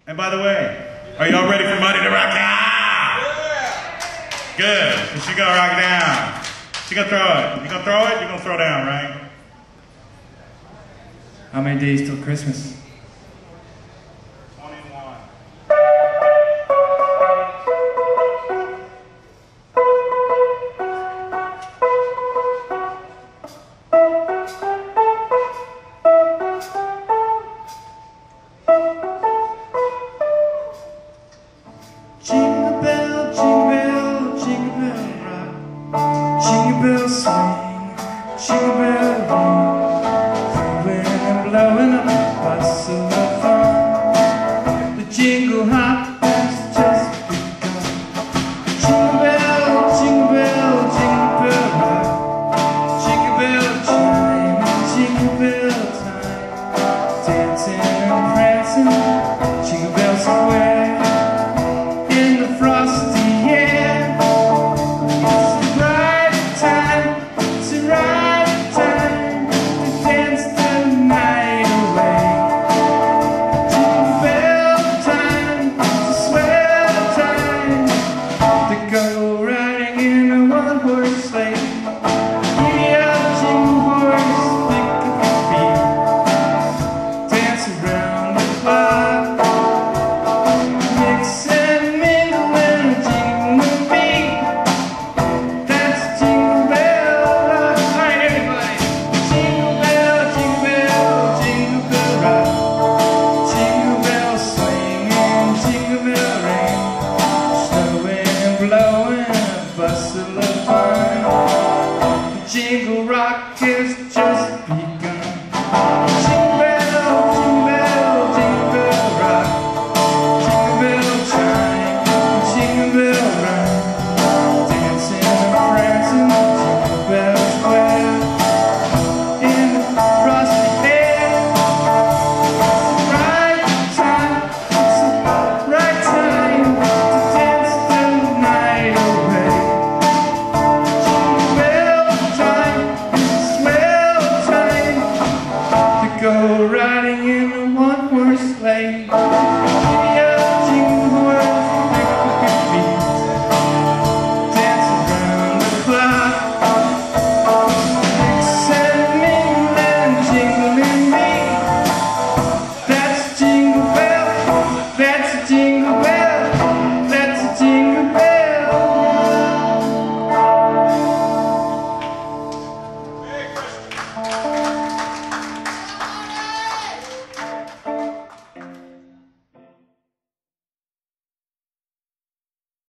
And by the way, are y'all ready for Money to rock out? Good. So she's gonna rock down. She's gonna throw it. You gonna throw it? You're gonna throw down, right? How many days till Christmas? 21. Jingle bell, jingle bell rock. Jingle bell swing, jingle bell ring. Blowing and blowing up a bustle of fun. The jingle hop has just begun. Jingle bell, jingle bell, jingle bell rock. Jingle bell chime and jingle bell time. Dancing and prancing, jingle bells square. Go riding in a one-horse sleigh. Giddy up, jingle horse, pick up your feet. Dance around the clock. Mix and mingle and jingle beat. That's Jingle Bell Rock. All right, everybody. Jingle bell, jingle bell, jingle bell rock. Jingle bell swing and jingle bell ring. Blowing a bustle of fun. The jingle rock has just begun. Jingle bell, jingle bell, jingle bell rock. Jingle bell chime, jingle bell run. Dancing and prancing, jingle bell square. In the frosty air, it's the right time, it's the right time to dance the night away. Jingle bell time, it's swell time to go riding in a one-horse sleigh.